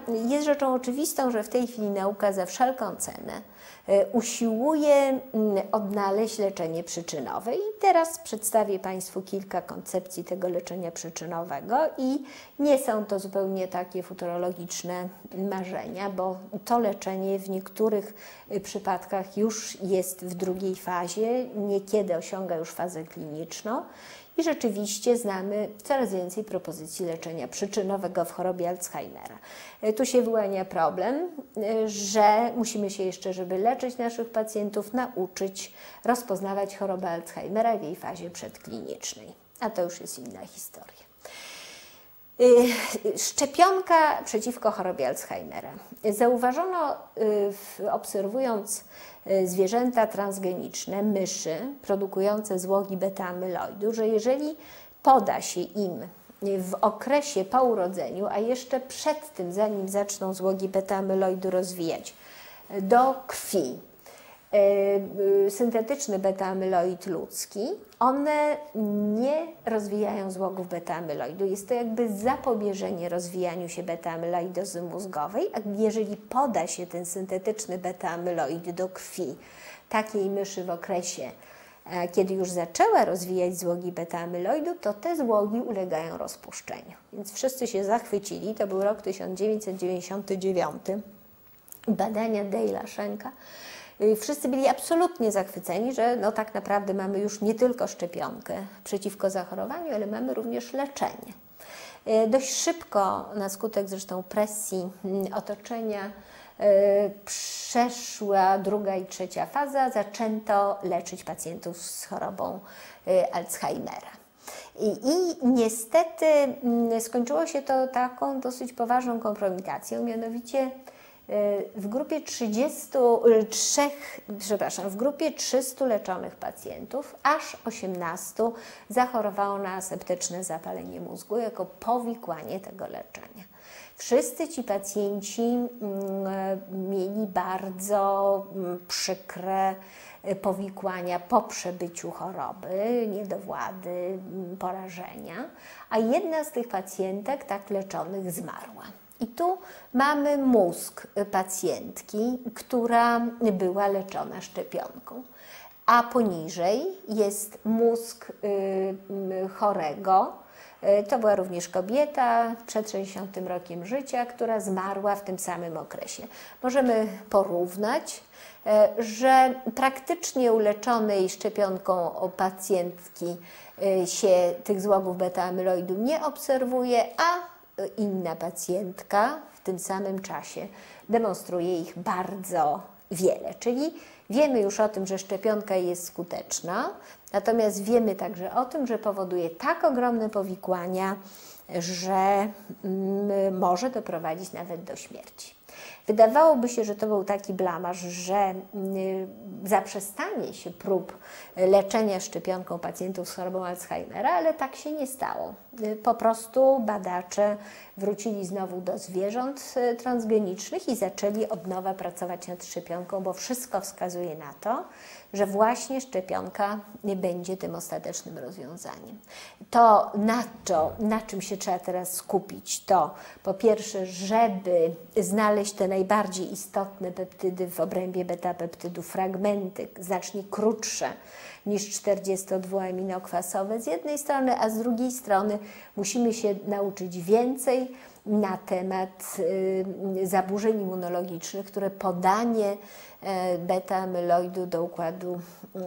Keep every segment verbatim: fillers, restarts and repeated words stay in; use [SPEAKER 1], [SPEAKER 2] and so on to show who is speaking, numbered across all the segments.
[SPEAKER 1] jest rzeczą oczywistą, że w tej chwili nauka za wszelką cenę usiłuje odnaleźć leczenie przyczynowe. I teraz przedstawię Państwu kilka koncepcji tego leczenia przyczynowego i nie są to zupełnie takie futurologiczne marzenia, bo to leczenie w niektórych przypadkach już jest w drugiej fazie, niekiedy osiąga już fazę kliniczną. I rzeczywiście znamy coraz więcej propozycji leczenia przyczynowego w chorobie Alzheimera. Tu się wyłania problem, że musimy się jeszcze, żeby leczyć naszych pacjentów, nauczyć rozpoznawać chorobę Alzheimera w jej fazie przedklinicznej. A to już jest inna historia. Szczepionka przeciwko chorobie Alzheimera. Zauważono, obserwując zwierzęta transgeniczne, myszy produkujące złogi beta-amyloidu, że jeżeli poda się im w okresie po urodzeniu, a jeszcze przed tym, zanim zaczną złogi beta-amyloidu rozwijać, do krwi syntetyczny beta-amyloid ludzki, one nie rozwijają złogów beta-amyloidu. Jest to jakby zapobieżenie rozwijaniu się beta-amyloidozy mózgowej, a jeżeli poda się ten syntetyczny beta-amyloid do krwi takiej myszy w okresie, kiedy już zaczęła rozwijać złogi beta-amyloidu, to te złogi ulegają rozpuszczeniu. Więc wszyscy się zachwycili, to był rok tysiąc dziewięćset dziewięćdziesiąty dziewiąty, badania Dale'a Schenka. Wszyscy byli absolutnie zachwyceni, że no tak naprawdę mamy już nie tylko szczepionkę przeciwko zachorowaniu, ale mamy również leczenie. Dość szybko, na skutek zresztą presji otoczenia, przeszła druga i trzecia faza, zaczęto leczyć pacjentów z chorobą Alzheimera. I, I niestety skończyło się to taką dosyć poważną kompromitacją, mianowicie w grupie trzydziestu trzech, przepraszam, w grupie trzystu leczonych pacjentów aż osiemnastu zachorowało na aseptyczne zapalenie mózgu jako powikłanie tego leczenia. Wszyscy ci pacjenci mieli bardzo przykre powikłania po przebyciu choroby, niedowłady, porażenia, a jedna z tych pacjentek tak leczonych zmarła. I tu mamy mózg pacjentki, która była leczona szczepionką, a poniżej jest mózg chorego. To była również kobieta przed sześćdziesiątym rokiem życia, która zmarła w tym samym okresie. Możemy porównać, że praktycznie uleczonej szczepionką pacjentki się tych złogów beta-amyloidu nie obserwuje, a inna pacjentka w tym samym czasie demonstruje ich bardzo wiele. Czyli wiemy już o tym, że szczepionka jest skuteczna, natomiast wiemy także o tym, że powoduje tak ogromne powikłania, że może doprowadzić nawet do śmierci. Wydawałoby się, że to był taki blamaż, że zaprzestanie się prób leczenia szczepionką pacjentów z chorobą Alzheimera, ale tak się nie stało. Po prostu badacze wrócili znowu do zwierząt transgenicznych i zaczęli od nowa pracować nad szczepionką, bo wszystko wskazuje na to, że właśnie szczepionka nie będzie tym ostatecznym rozwiązaniem. To na, to, na czym się trzeba teraz skupić, to po pierwsze, żeby znaleźć te najbardziej istotne peptydy w obrębie beta-peptydów, fragmenty znacznie krótsze niż czterdziestodwuaminokwasowe z jednej strony, a z drugiej strony musimy się nauczyć więcej na temat y, zaburzeń immunologicznych, które podanie y, beta-amyloidu do układu,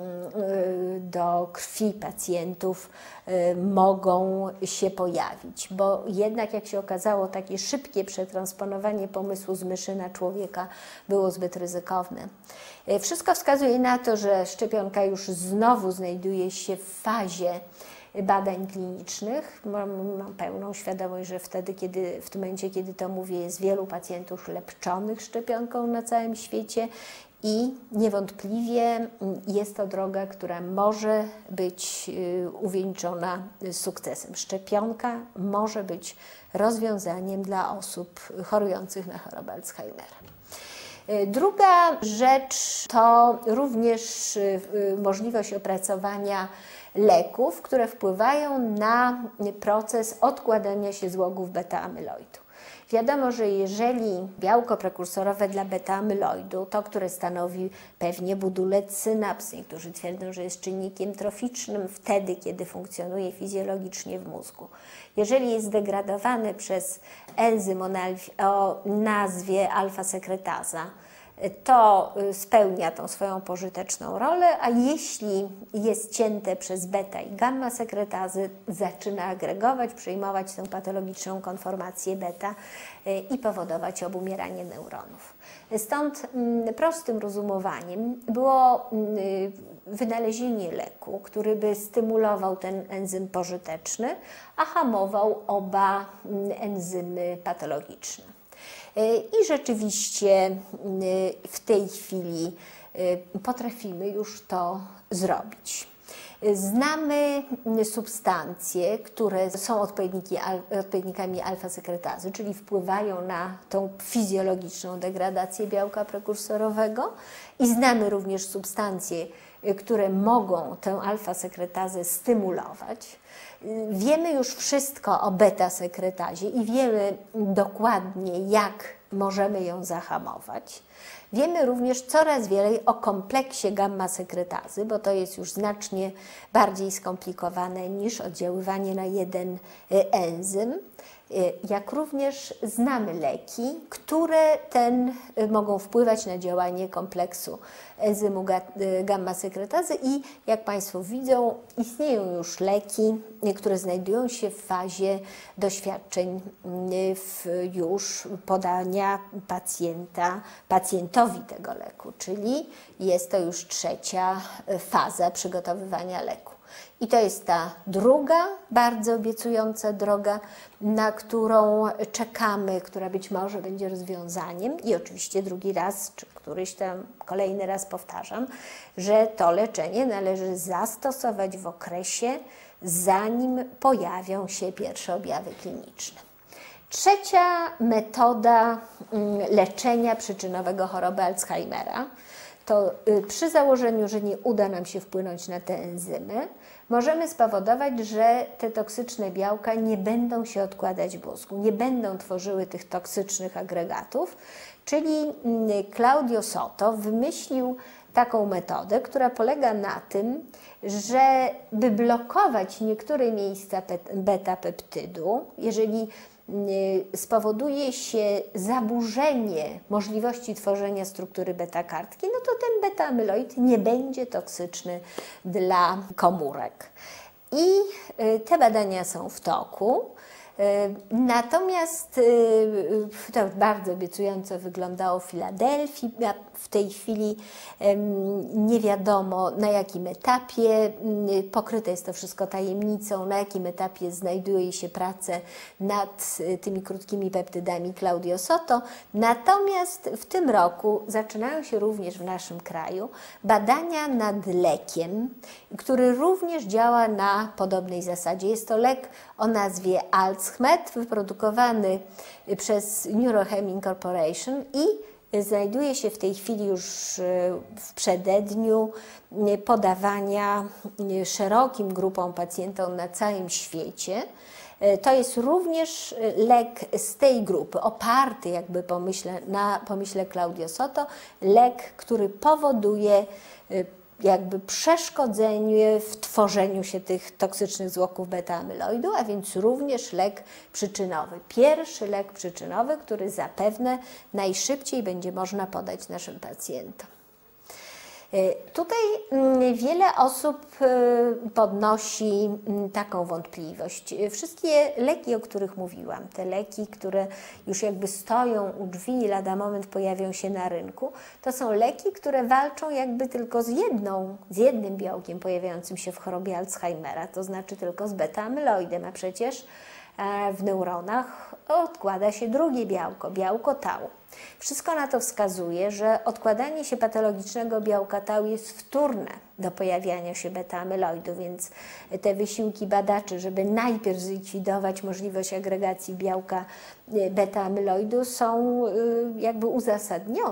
[SPEAKER 1] y, do krwi pacjentów y, mogą się pojawić, bo jednak jak się okazało, takie szybkie przetransponowanie pomysłu z myszy na człowieka było zbyt ryzykowne. Y, wszystko wskazuje na to, że szczepionka już znowu znajduje się w fazie badań klinicznych. Mam, mam pełną świadomość, że wtedy, kiedy, w tym momencie, kiedy to mówię, jest wielu pacjentów leczonych szczepionką na całym świecie i niewątpliwie jest to droga, która może być uwieńczona sukcesem. Szczepionka może być rozwiązaniem dla osób chorujących na chorobę Alzheimera. Druga rzecz to również możliwość opracowania leków, które wpływają na proces odkładania się złogów beta-amyloidu. Wiadomo, że jeżeli białko prekursorowe dla beta-amyloidu, to, które stanowi pewnie budulec synaps, niektórzy twierdzą, że jest czynnikiem troficznym wtedy, kiedy funkcjonuje fizjologicznie w mózgu. Jeżeli jest zdegradowany przez enzym o nazwie alfa-sekretaza, to spełnia tą swoją pożyteczną rolę, a jeśli jest cięte przez beta i gamma sekretazy, zaczyna agregować, przejmować tę patologiczną konformację beta i powodować obumieranie neuronów. Stąd prostym rozumowaniem było wynalezienie leku, który by stymulował ten enzym pożyteczny, a hamował oba enzymy patologiczne. I rzeczywiście w tej chwili potrafimy już to zrobić. Znamy substancje, które są odpowiednikami alfa-sekretazy, czyli wpływają na tą fizjologiczną degradację białka prekursorowego, i znamy również substancje, które mogą tę alfa-sekretazę stymulować. Wiemy już wszystko o beta-sekretazie i wiemy dokładnie, jak możemy ją zahamować. Wiemy również coraz więcej o kompleksie gamma-sekretazy, bo to jest już znacznie bardziej skomplikowane niż oddziaływanie na jeden enzym. Jak również znamy leki, które ten mogą wpływać na działanie kompleksu enzymu gamma-sekretazy i jak Państwo widzą, istnieją już leki, które znajdują się w fazie doświadczeń w już podania pacjenta, pacjentowi tego leku, czyli jest to już trzecia faza przygotowywania leku. I to jest ta druga, bardzo obiecująca droga, na którą czekamy, która być może będzie rozwiązaniem. I oczywiście drugi raz, czy któryś tam kolejny raz powtarzam, że to leczenie należy zastosować w okresie, zanim pojawią się pierwsze objawy kliniczne. Trzecia metoda leczenia przyczynowego choroby Alzheimera to przy założeniu, że nie uda nam się wpłynąć na te enzymy, możemy spowodować, że te toksyczne białka nie będą się odkładać w mózgu, nie będą tworzyły tych toksycznych agregatów. Czyli Claudio Soto wymyślił taką metodę, która polega na tym, że by blokować niektóre miejsca beta-peptydu, jeżeli spowoduje się zaburzenie możliwości tworzenia struktury beta-kartki, no to ten beta-amyloid nie będzie toksyczny dla komórek. I te badania są w toku. Natomiast to bardzo obiecująco wyglądało w Filadelfii. W tej chwili nie wiadomo, na jakim etapie, pokryte jest to wszystko tajemnicą, na jakim etapie znajduje się prace nad tymi krótkimi peptydami Claudio Soto. Natomiast w tym roku zaczynają się również w naszym kraju badania nad lekiem, który również działa na podobnej zasadzie. Jest to lek o nazwie Alzhmet, wyprodukowany przez Neurocheming Incorporation i znajduje się w tej chwili już w przededniu podawania szerokim grupom pacjentów na całym świecie. To jest również lek z tej grupy, oparty jakby pomyśle, na pomyśle Claudio Soto, lek, który powoduje jakby przeszkodzenie w tworzeniu się tych toksycznych zwłoków beta-amyloidu, a więc również lek przyczynowy. Pierwszy lek przyczynowy, który zapewne najszybciej będzie można podać naszym pacjentom. Tutaj wiele osób podnosi taką wątpliwość. Wszystkie leki, o których mówiłam, te leki, które już jakby stoją u drzwi i lada moment pojawią się na rynku, to są leki, które walczą jakby tylko z jedną, z jednym białkiem pojawiającym się w chorobie Alzheimera, to znaczy tylko z beta-amyloidem, a przecież w neuronach odkłada się drugie białko, białko tau. Wszystko na to wskazuje, że odkładanie się patologicznego białka tau jest wtórne do pojawiania się beta-amyloidu, więc te wysiłki badaczy, żeby najpierw zlikwidować możliwość agregacji białka beta-amyloidu, są jakby uzasadnione.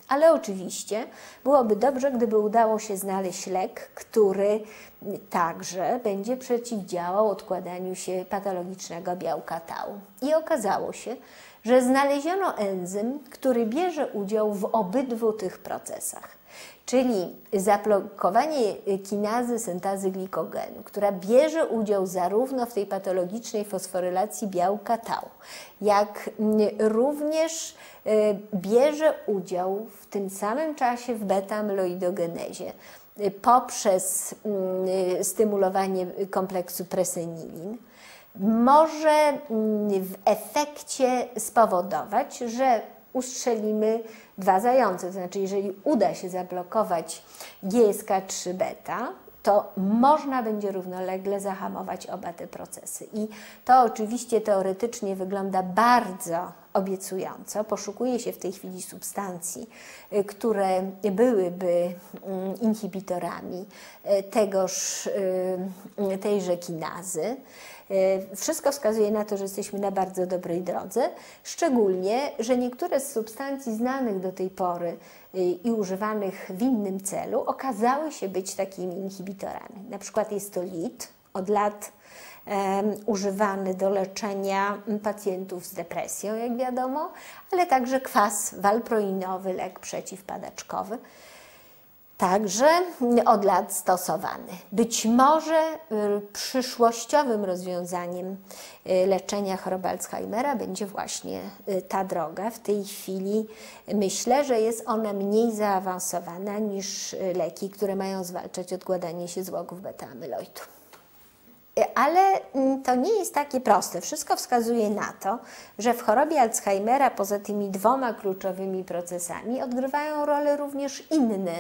[SPEAKER 1] Ale oczywiście byłoby dobrze, gdyby udało się znaleźć lek, który także będzie przeciwdziałał odkładaniu się patologicznego białka tau. I okazało się, że znaleziono enzym, który bierze udział w obydwu tych procesach. Czyli zablokowanie kinazy syntazy glikogenu, która bierze udział zarówno w tej patologicznej fosforylacji białka tau, jak również bierze udział w tym samym czasie w beta-amyloidogenezie poprzez stymulowanie kompleksu presenilin, może w efekcie spowodować, że ustrzelimy dwa zające. To znaczy, jeżeli uda się zablokować G S K trzy beta, to można będzie równolegle zahamować oba te procesy. I to oczywiście teoretycznie wygląda bardzo obiecująco. Poszukuje się w tej chwili substancji, które byłyby inhibitorami tegoż, tejże kinazy. Wszystko wskazuje na to, że jesteśmy na bardzo dobrej drodze, szczególnie, że niektóre z substancji znanych do tej pory i używanych w innym celu okazały się być takimi inhibitorami. Na przykład jest to lit, od lat um, używany do leczenia pacjentów z depresją, jak wiadomo, ale także kwas walproinowy, lek przeciwpadaczkowy. Także od lat stosowany. Być może przyszłościowym rozwiązaniem leczenia choroby Alzheimera będzie właśnie ta droga. W tej chwili myślę, że jest ona mniej zaawansowana niż leki, które mają zwalczać odkładanie się złogów beta-amyloidu. Ale to nie jest takie proste. Wszystko wskazuje na to, że w chorobie Alzheimera poza tymi dwoma kluczowymi procesami odgrywają rolę również inne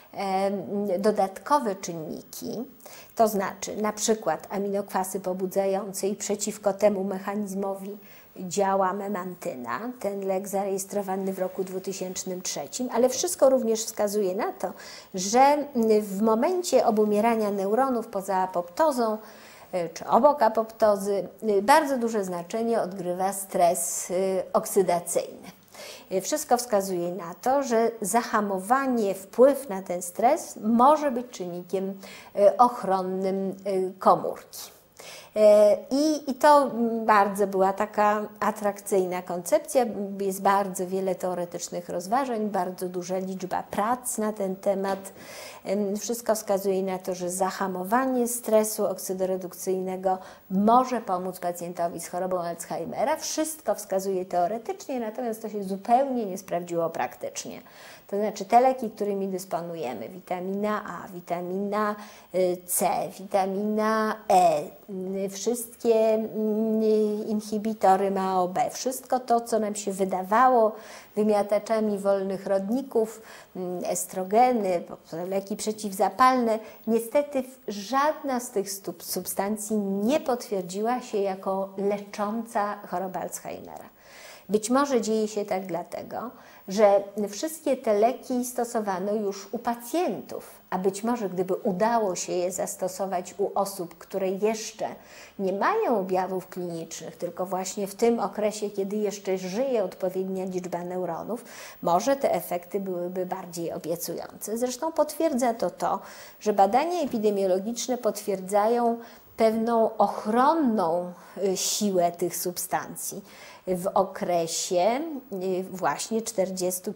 [SPEAKER 1] dodatkowe czynniki, to znaczy na przykład aminokwasy pobudzające i przeciwko temu mechanizmowi działa memantyna, ten lek zarejestrowany w roku dwutysięcznym trzecim, ale wszystko również wskazuje na to, że w momencie obumierania neuronów poza apoptozą czy obok apoptozy bardzo duże znaczenie odgrywa stres oksydacyjny. Wszystko wskazuje na to, że zahamowanie, wpływ na ten stres może być czynnikiem ochronnym komórki. I, I to bardzo była taka atrakcyjna koncepcja, jest bardzo wiele teoretycznych rozważań, bardzo duża liczba prac na ten temat. Wszystko wskazuje na to, że zahamowanie stresu oksydoredukcyjnego może pomóc pacjentowi z chorobą Alzheimera. Wszystko wskazuje teoretycznie, natomiast to się zupełnie nie sprawdziło praktycznie. To znaczy te leki, którymi dysponujemy, witamina A, witamina C, witamina E, wszystkie inhibitory M A O B, wszystko to, co nam się wydawało wymiataczami wolnych rodników, estrogeny, leki przeciwzapalne, niestety żadna z tych substancji nie potwierdziła się jako lecząca chorobę Alzheimera. Być może dzieje się tak dlatego, że wszystkie te leki stosowano już u pacjentów, a być może gdyby udało się je zastosować u osób, które jeszcze nie mają objawów klinicznych, tylko właśnie w tym okresie, kiedy jeszcze żyje odpowiednia liczba neuronów, może te efekty byłyby bardziej obiecujące. Zresztą potwierdza to to, że badania epidemiologiczne potwierdzają pewną ochronną siłę tych substancji w okresie właśnie czterdziestego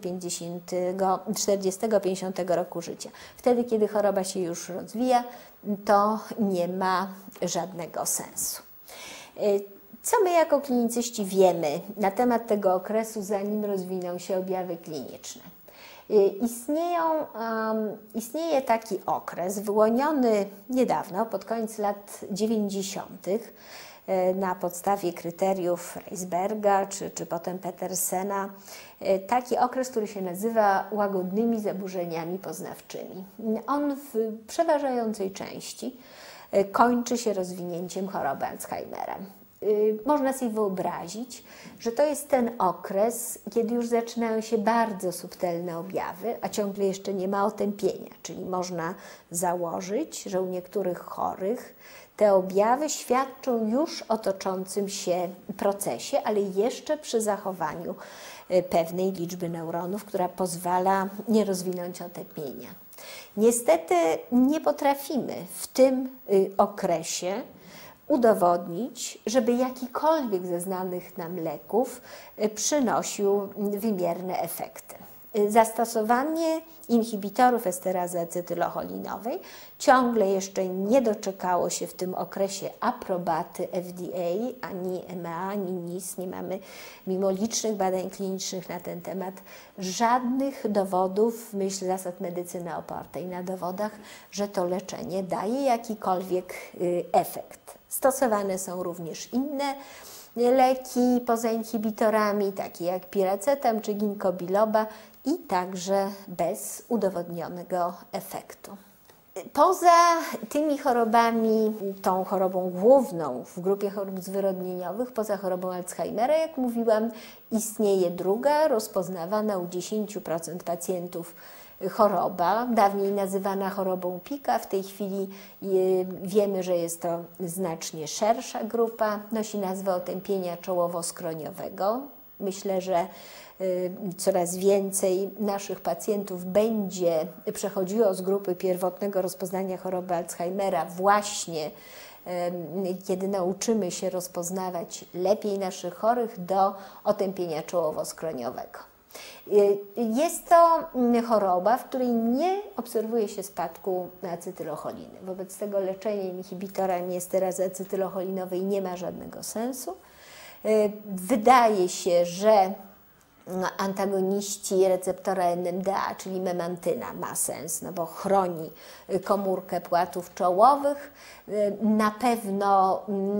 [SPEAKER 1] do pięćdziesiątego roku życia. Wtedy, kiedy choroba się już rozwija, to nie ma żadnego sensu. Co my jako klinicyści wiemy na temat tego okresu, zanim rozwiną się objawy kliniczne? Istnieją, um, istnieje taki okres wyłoniony niedawno, pod koniec lat dziewięćdziesiątych, na podstawie kryteriów Reisberga czy, czy potem Petersena, taki okres, który się nazywa łagodnymi zaburzeniami poznawczymi. On w przeważającej części kończy się rozwinięciem choroby Alzheimera. Można sobie wyobrazić, że to jest ten okres, kiedy już zaczynają się bardzo subtelne objawy, a ciągle jeszcze nie ma otępienia, czyli można założyć, że u niektórych chorych Te objawy świadczą już o toczącym się procesie, ale jeszcze przy zachowaniu pewnej liczby neuronów, która pozwala nie rozwinąć otępienia. Niestety nie potrafimy w tym okresie udowodnić, żeby jakikolwiek ze znanych nam leków przynosił wymierne efekty. Zastosowanie inhibitorów esterazy acetylocholinowej ciągle jeszcze nie doczekało się w tym okresie aprobaty F D A, ani E M A, ani N I C. Nie mamy, mimo licznych badań klinicznych na ten temat, żadnych dowodów w myśl zasad medycyny opartej na dowodach, że to leczenie daje jakikolwiek efekt. Stosowane są również inne leki poza inhibitorami, takie jak piracetam czy ginkgo biloba, i także bez udowodnionego efektu. Poza tymi chorobami, tą chorobą główną w grupie chorób zwyrodnieniowych, poza chorobą Alzheimera, jak mówiłam, istnieje druga, rozpoznawana u dziesięciu procent pacjentów choroba, dawniej nazywana chorobą Picka, w tej chwili wiemy, że jest to znacznie szersza grupa, nosi nazwę otępienia czołowo-skroniowego. Myślę, że coraz więcej naszych pacjentów będzie przechodziło z grupy pierwotnego rozpoznania choroby Alzheimera właśnie kiedy nauczymy się rozpoznawać lepiej naszych chorych do otępienia czołowo-skroniowego. Jest to choroba, w której nie obserwuje się spadku acetylocholiny. Wobec tego leczenie inhibitorami esterazy acetylocholinowej nie ma żadnego sensu. Wydaje się, że antagoniści receptora N M D A, czyli memantyna, ma sens, no bo chroni komórkę płatów czołowych. Na pewno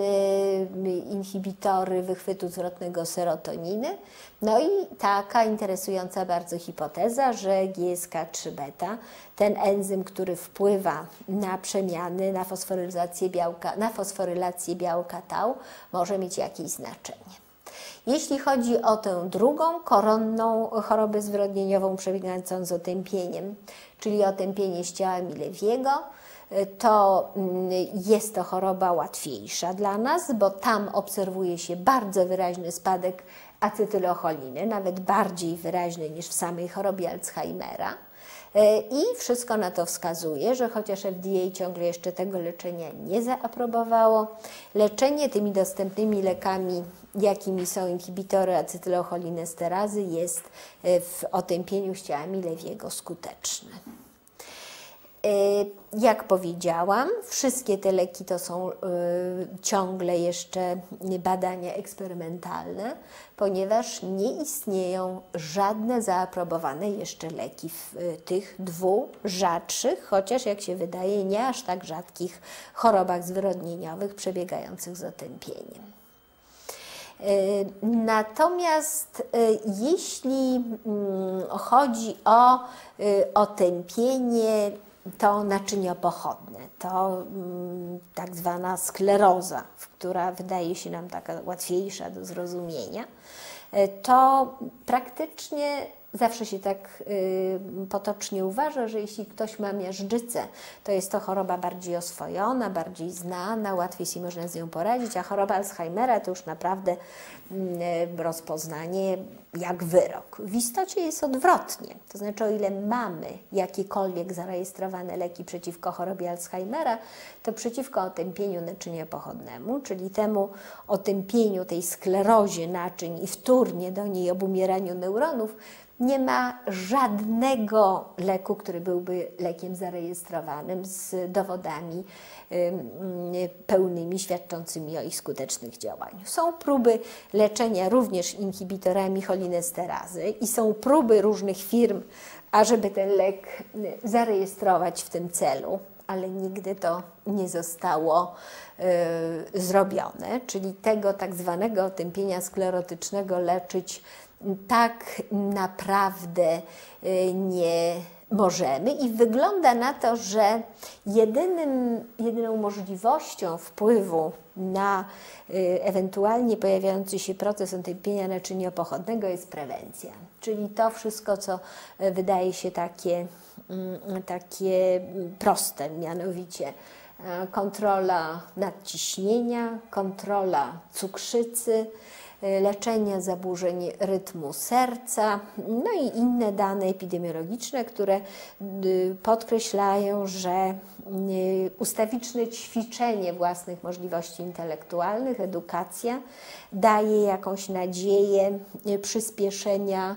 [SPEAKER 1] inhibitory wychwytu zwrotnego serotoniny. No i taka interesująca bardzo hipoteza, że G S K trzy beta, ten enzym, który wpływa na przemiany, na fosforyzację białka, na fosforylację białka tau, może mieć jakieś znaczenie. Jeśli chodzi o tę drugą, koronną chorobę zwyrodnieniową przebiegającą z otępieniem, czyli otępienie z ciała Mileviego, to jest to choroba łatwiejsza dla nas, bo tam obserwuje się bardzo wyraźny spadek acetylocholiny, nawet bardziej wyraźny niż w samej chorobie Alzheimera. I wszystko na to wskazuje, że chociaż F D A ciągle jeszcze tego leczenia nie zaaprobowało, leczenie tymi dostępnymi lekami, jakimi są inhibitory acetylocholinesterazy, jest w otępieniu z ciała Mileviego skuteczne. Jak powiedziałam, wszystkie te leki to są ciągle jeszcze badania eksperymentalne, ponieważ nie istnieją żadne zaaprobowane jeszcze leki w tych dwóch rzadszych, chociaż jak się wydaje nie aż tak rzadkich chorobach zwyrodnieniowych przebiegających z otępieniem. Natomiast jeśli chodzi o otępienie to naczyniopochodne, to mm, tak zwana skleroza, która wydaje się nam taka łatwiejsza do zrozumienia, to praktycznie zawsze się tak y, potocznie uważa, że jeśli ktoś ma miażdżycę, to jest to choroba bardziej oswojona, bardziej znana, łatwiej się można z nią poradzić, a choroba Alzheimera to już naprawdę y, rozpoznanie jak wyrok. W istocie jest odwrotnie, to znaczy o ile mamy jakiekolwiek zarejestrowane leki przeciwko chorobie Alzheimera, to przeciwko otępieniu naczynia pochodnemu, czyli temu otępieniu, tej sklerozie naczyń i wtórnie do niej obumieraniu neuronów, nie ma żadnego leku, który byłby lekiem zarejestrowanym z dowodami pełnymi, świadczącymi o ich skutecznych działaniu. Są próby leczenia również inhibitorami cholinesterazy i są próby różnych firm, ażeby ten lek zarejestrować w tym celu, ale nigdy to nie zostało y, zrobione, czyli tego tak zwanego otępienia sklerotycznego leczyć tak naprawdę nie możemy i wygląda na to, że jedynym, jedyną możliwością wpływu na ewentualnie pojawiający się proces otępienia naczyniopochodnego jest prewencja, czyli to wszystko, co wydaje się takie, takie proste, mianowicie kontrola nadciśnienia, kontrola cukrzycy, leczenia zaburzeń rytmu serca, no i inne dane epidemiologiczne, które podkreślają, że ustawiczne ćwiczenie własnych możliwości intelektualnych, edukacja daje jakąś nadzieję przyspieszenia,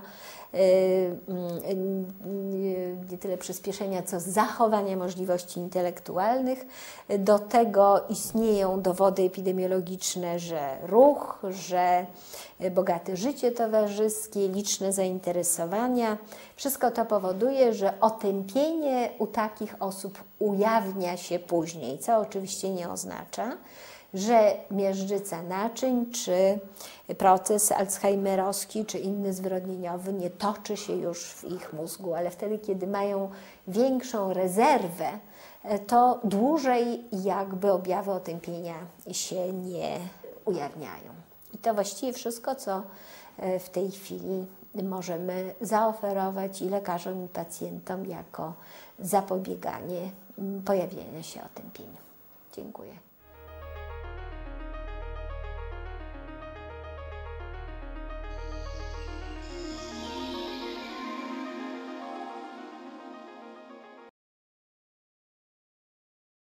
[SPEAKER 1] nie tyle przyspieszenia, co zachowania możliwości intelektualnych. Do tego istnieją dowody epidemiologiczne, że ruch, że bogate życie towarzyskie, liczne zainteresowania, wszystko to powoduje, że otępienie u takich osób ujawnia się później, co oczywiście nie oznacza, że miażdżyca naczyń, czy proces alzheimerowski, czy inny zwyrodnieniowy nie toczy się już w ich mózgu, ale wtedy, kiedy mają większą rezerwę, to dłużej jakby objawy otępienia się nie ujawniają. I to właściwie wszystko, co w tej chwili możemy zaoferować i lekarzom, i pacjentom jako zapobieganie pojawienia się otępieniu. Dziękuję.